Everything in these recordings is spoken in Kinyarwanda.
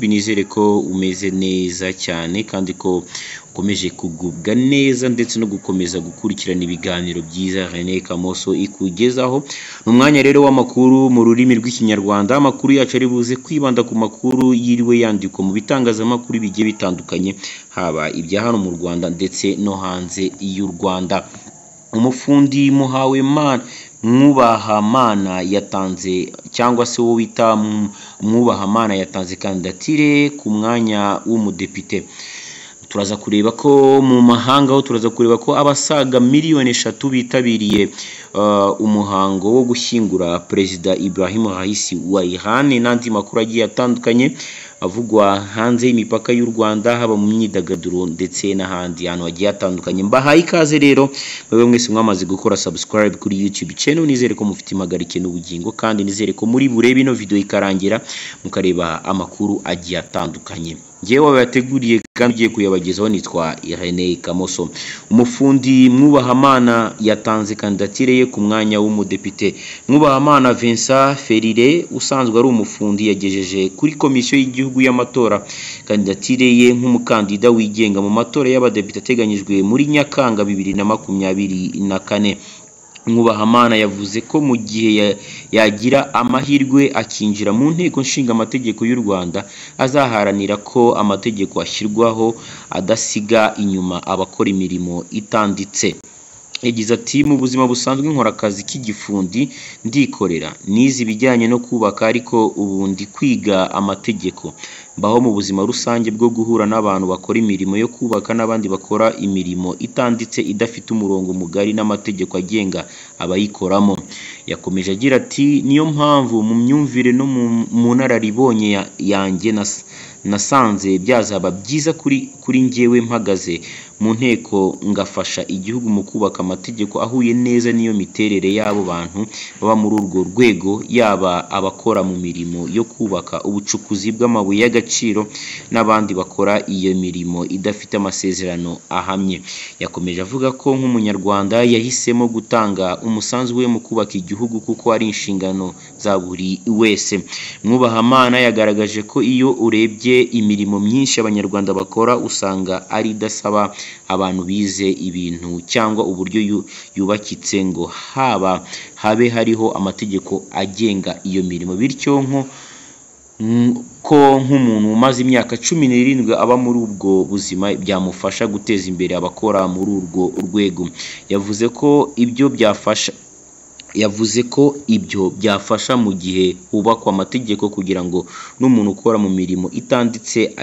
binizere ko umeze neza cyane kandi ko ukomeje kugubwa neza ndetse no gukomeza gukurikirana ibiganiro byiza René Kamoso ikugezaho. Numwanya rero w'amakuru mu rurimi rw'ikinyarwanda. Amakuru yacu ari buze kwibanda ku makuru yiriwe yandikwa mu bitangazamakuru bigiye bitandukanye, haba ibya hano mu Rwanda ndetse no hanze y'u Rwanda. Umufundi Muhawemana Mwubahamana yatanze cyangwa se wo wita Mwubahamana yatanze kandidatire ku mwanya w'umudepite. Turaza kureba ko mu mahanga ho turaza kureba ko abasaga miliyoni 3 bitabiriye umuhango wo gushyingura Perezida Ibrahim Raisi wa Iran n'andi makuru agiye atandukanye avugwa hanze y'imipaka y'u Rwanda, haba mu myidagaduro ndetse n'ahandi hantu hagiye atandukanye. Mbahaye ikaze rero mwe mwese mwamaze gukora subscribe kuri YouTube channel. Nizere ko mufite impagarike n'ubugingo kandi nizere ko muri burebe ino video ikarangira mukareba amakuru agiye atandukanye. Ngewe wabateguriye kandi ugiye kuyabagezaho nitwa René Kamoso. Umufundi Mwubahamana yatanze kandidatire ye ku mwanya w'umudepite. Mwubahamana Vincent Ferire usanzwe ari umufundi yagejeje kuri komisiyo y'igihugu y'amatora kandidatire ye nk'umukandida wigenga mu matora y'abadepite ateganyijwe muri Nyakanga 2024. Mwubahamana yavuze ko mu gihe yagira amahirwe akinjira mu nteko nshinga amategeko y'u Rwanda azaharanira ko amategeko ashyirwaho adasiga inyuma abakora imirimo itanditse. Yagize ati mu buzima busanzwe nkora akazi k'igifundi ndikorera, nize ibijyanye no kubaka ariko ubu ndi kwiga amategeko. Mbaho mu buzima rusange bwo guhura n'abantu bakora imirimo yo kubaka n'abandi bakora imirimo itanditse idafite umurongo mugari n'amategeko agenga abayikoramo. Yakomeje agira ati niyo mpamvu mu myumvire no mu nararibonye yanjye nasanze byazaba byiza kuri njyewe mpagaze mu nteko ngafasha igihugu mu kubaka amategeko ahuye neza niyo miterere y'abo bantu baba muri urwo rwego, yaba abakora mu mirimo yo kubaka, ubucukuzi bw'amabuye y'agaciro n'abandi bakora iyo mirimo idafite amasezerano ahamye. Yakomeje avuga ko nk'umunyarwanda yahisemo gutanga umusanzu we mu kubaka igihugu kuko ari inshingano za buri wese. Mwubahamana yagaragaje ko iyo urebye imirimo myinshi abanyarwanda bakora usanga ari idasaba abantu bize ibintu cyangwa uburyo yubakitse ngo habe hariho amategeko agenga iyo mirimo, bityo ko nk'umuntu umaze imyaka 17 aba muri ubwo buzima byamufasha guteza imbere abakora muri urwo rwego. Yavuze ko ibyo byafasha mu gihe hubakwa amategeko kugira ngo n'umuntu ukora mu mirimo itanditse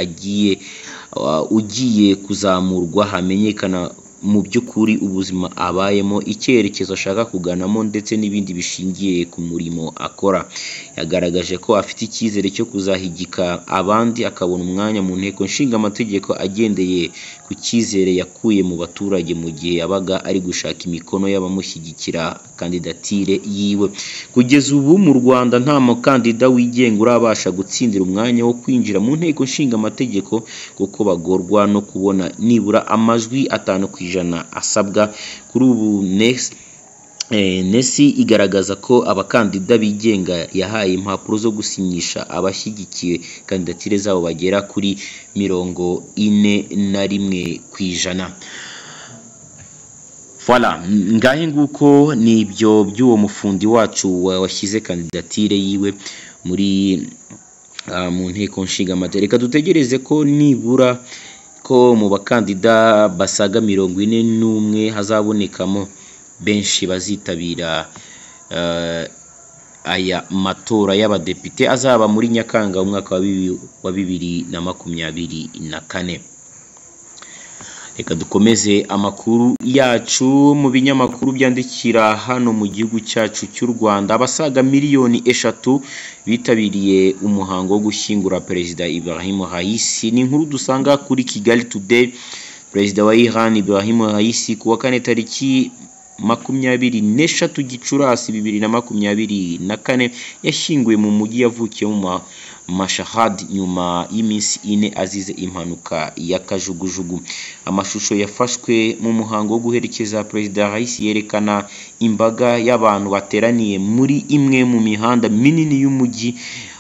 ugiye kuzamurwa hamenyekana mu by'ukuri ubuzima abayemo, icyerekezo ashaka kuganamo ndetse n'ibindi bishingiye ku murimo akora. Yagaragaje ko afite icyizere cyo kuzahigika abandi akabona umwanya mu nteko nshinga amategeko agendeye ku cyizere yakuye mu baturage mu gihe yabaga ari gushaka imikono y'abamushyigikira kandidatire yiwe. Kugeza ubu mu Rwanda nta mukandida wigenga urabasha gutsindira umwanya wo kwinjira mu nteko nshinga amategeko kuko bagorwa no kubona nibura amajwi 5% asabwa. Kuri ubu Nesi igaragaza ko abakandida bigenga yahaye impapuro zo gusinyisha abashyigikiye kandidatire zabo bagera kuri 41%. Voilà, ngahe nguko nibyo by'uwo mufundi wacu washyize kandidatire yiwe muri mu nteko nshinga amategeko. Dutegereze ko nibura ko mu bakandida basaga 41 hazabonekamo benshi bazitabira aya matora y'abadepite azaba muri Nyakanga umwaka wa 2024. Reka dukomeze amakuru yacu mu binyamakuru byandikira hano mu gihugu cyacu cy'u Rwanda. Abasaga miliyoni 3 bitabiriye umuhango wo gushyingura Perezida Ibrahim Raisi. Ni inkuru dusanga kuri Kigali Today. Perezida wa Iran Ibrahim Raisi kuwa 4 tariki 23 Gicurasi 2024 yashyinguwe mu mujyi yavukiye mu Mashahad nyuma y'iminsi 4 azize impanuka y'akajugujugu. Amashusho yafashwe mu muhango wo guherekeza Perezida Raisi yerekana imbaga y'abantu bateraniye muri imwe mu mihanda minini y'umujyi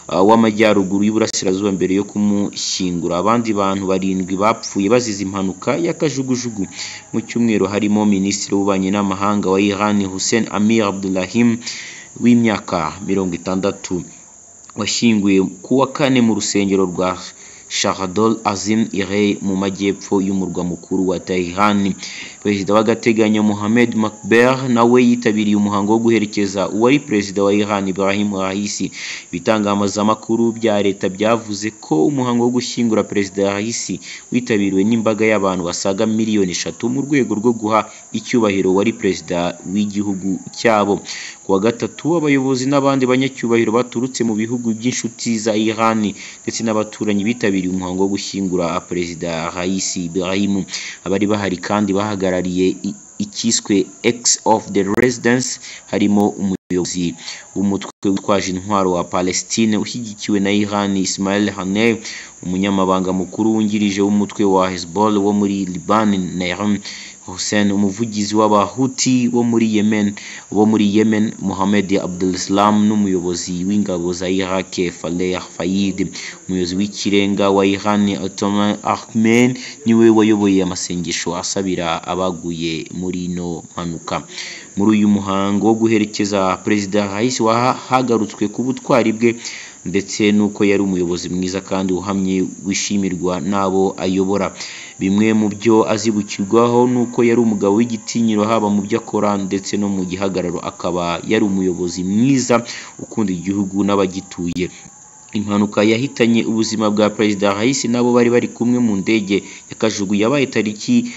w'amajyaruguru y'Uburasirazuba mbere yo kumushyingura. Abandi bantu 7 bapfuye bazize impanuka y'akajugujugu mu cyumweru harimo Minisitiri w'Ububanyi n'Amahanga wa Iran Hussein Amir Abdullahian w'imyaka 60 washyinguye kuwa 4 mu rusengero rwa Shahadol Azim Irey mu majyepfo y'umurwa mukuru wa Tehran. Perezida w'agateganyo Mohamed Makber nawe yitabiriye umuhango wo guherekeza uwari perezida wa Iran Ibrahim Raisi. Ibitangazamakuru bya leta byavuze ko umuhango wo gushyingura perezida Raisi witabiriwe n'imbaga y'abantu basaga miliyoni 3 mu rwego rwo guha icyubahiro wari perezida w'igihugu cyabo. Kuwa gatatu abayobozi n'abandi banyacyubahiro baturutse mu bihugu by'inshuti za Iran ndetse n'abaturanyi bitabiriye umuhango wo gushyingura perezida Raisi Ibrahim. Abari bahari kandi bahagarariye ikiswe X of the Residence harimo umuyobozi w'umutwe witwaje intwaro wa Palestine ushyigikiwe na Iran Ismail Haniyeh, umunyamabanga mukuru wungirije w'umutwe wa Hezbollah wo muri Liban Naim Hussein, umuvugizi w'abahuti bo muri Yemen Mohamed Abdulsalam, n'umuyobozi w'ingabo za Iraq Faleh Fayed. Umuyobozi w'ikirenga wa Iran Ayatollah Ahmed niwe wayoboye amasengesho asabira abaguye muri no mpanuka. Muri uyu muhango wo guherekeza perezida Raisi wahagarutswe ku butwari bwe ndetse nuko yari umuyobozi mwiza kandi uhamye wishimirwa nabo ayobora. Bimwe mu byo azibukirwaho nuko yari umugabo w'igitinyiro haba mu byo akora ndetse no mu gihagararo, akaba yari umuyobozi mwiza ukunda igihugu n'abagituye. Impanuka yahitanye ubuzima bwa perezida Raisi nabo bari kumwe mu ndege y'akajugu yabaye tariki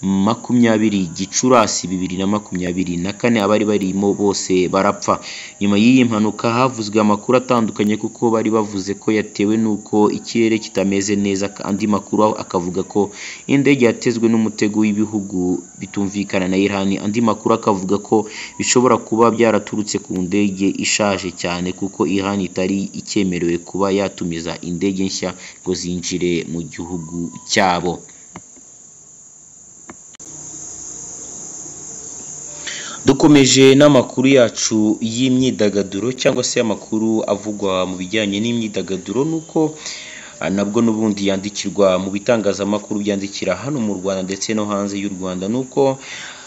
20 Gicurasi 2024. Abari barimo bose barapfa. Nyuma y'iyi mpanuka havuzwe amakuru atandukanye kuko bari bavuze ko yatewe nuko ikirere kitameze neza, kandi makuru akavuga ko indege yatezwe n'umutego w'ibihugu bitumvikana na Iran. Andi makuru akavuga ko bishobora kuba byaraturutse ku ndege ishaje cyane kuko Iran itari icyemerewe kuba yatumiza indege nshya ngo zinjire mu gihugu cyabo. Dukomeje n'amakuru yacu y'imyidagaduro cyangwa se amakuru avugwa mu bijyanye n'imyidagaduro, nuko nabwo n'ubundi yandikirwa mu bitangazamakuru byandikira hano mu Rwanda ndetse no hanze y'u Rwanda. Nuko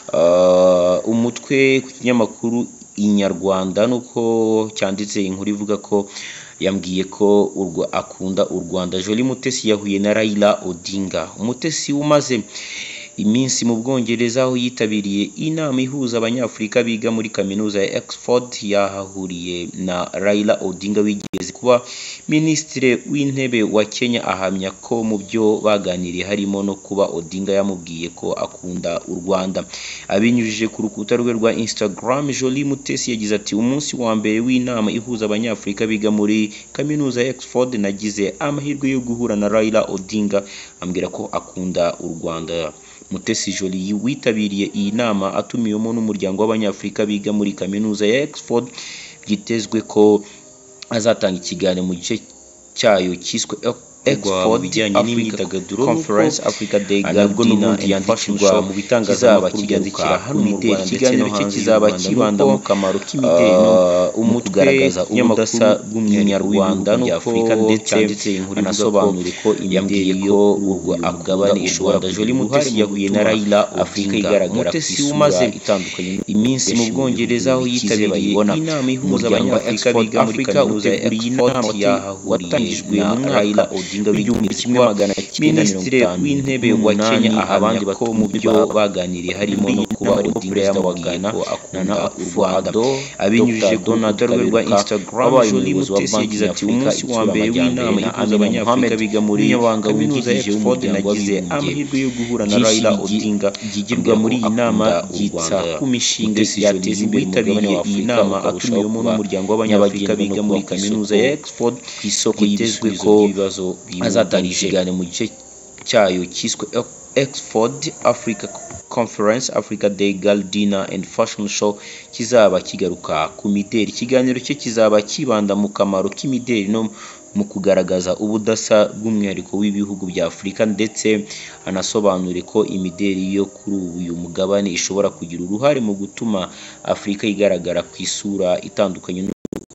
umutwe ku kinyamakuru Inyarwanda nuko cyanditse inkuru ivuga ko yambwiye ko akunda u Rwanda. Jolie Mutesi yahuye na Raila Odinga. Umutesi umaze iminsi mu Bwongereza aho yitabiriye inama ihuza abanyafurika biga muri kaminuza ya Oxford, yahahuriye na Raila Odinga wigeze kuba Minisitiri w'Intebe wa Kenya. Ahamya ko mu byo baganiriye harimo no kuba Odinga yamubwiye ko akunda u Rwanda. Abinyujije ku rukuta rwe rwa Instagram, Jolie Mutesi yagize ati: umunsi wa mbere w'inama ihuza abanyafurika biga muri kaminuza ya Oxford nagize amahirwe yo guhura na Raila Odinga ambwira ko akunda u Rwanda. Mutesi Jolie witabiriye iyi nama atumiwemo n'umuryango w'abanyafurika biga muri kaminuza ya Oxford. Byitezwe ko azatanga ikiganiro mu gice cyayo kiswe Oxford n'imyidagaduro Conference Africa Day nabwo n'ubundi yandikirwa mu bitangazamakuru byandikira hano mu Rwanda. Ikiganiro cye kizaba kibanda mu kamaro k'imideli no umugaragaza ubudasa bw'umunyarwanda n'Afurika, ndetse anasobanura ko imideli yo akugabane ishobora. Jolie Mutesi yahuye na Raila Afrika igaragara ku isura itandukanye iminsi mu Bwongereza aho yitabiriye inama ihuza abanyafurika biga muri kaminuza ya Oxford watangijwe na Raila Odinga w'igihumbi kimwe magana cyenda Minisitiri w'Intebe wa Kenya. Abandi ko mu byo baganiriye harimo no kuba Odinga yamubwiye ko akunda u Rwanda. Abinyujije ku rukuta rwe rwa Instagram, Jolie Mutesi yagize ati: umunsi wa mbere w'inama ihuza abanyafurika biga muri kaminuza ya Oxford nagize amahirwe yo guhura na Raila Odinga. Igirwa muri iyi nama yitsa ku mishinga yateza imbere witabiriye iyi nama atumiwemo n'umuryango w'abanyafurika biga muri kaminuza ya Oxford. Ku isoko yitezwe ko azatanga ikiganiro mu gice cyayo kiswe Oxford Africa Conference Africa Day Gala Dinner and Fashion Show kizaba kigaruka ku mideli. Ikiganiro cye kizaba kibanda mu kamaro k'imideli no mu kugaragaza ubudasa bw'umwihariko w'ibihugu bya Afurika, ndetse anasobanure ko imideli yo kuri uyu mugabane ishobora kugira uruhare mu gutuma Afurika igaragara ku isura itandukanye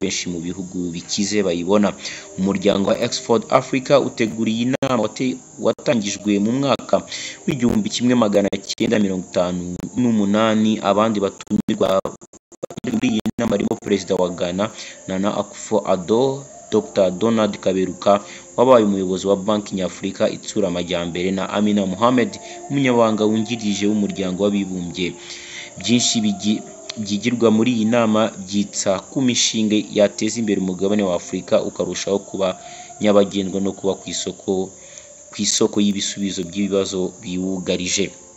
benshi mu bihugu bikize bayibona. Umuryango wa Oxford Africa uteguriye inama watangijwe mu mwaka w'igihumbi kimwe magana cyenda 58. Abandi batumirwa muri iyi nama barimo Perezida wa Ghana Nana Akufo-Addo, Dr Donald Kaberuka wabaye umuyobozi wa Banki Nyafurika itsura amajyambere, na Amina Mohamed, umunyabanga wungirije w'umuryango w'abibumbye. Byinshi byigirwa muri iyi nama byitsa ku mishinga yateza imbere umugabane wa Afurika ukarushaho kuba nyabagendwa no kuba ku isoko y'ibisubizo by'ibibazo biwugarije.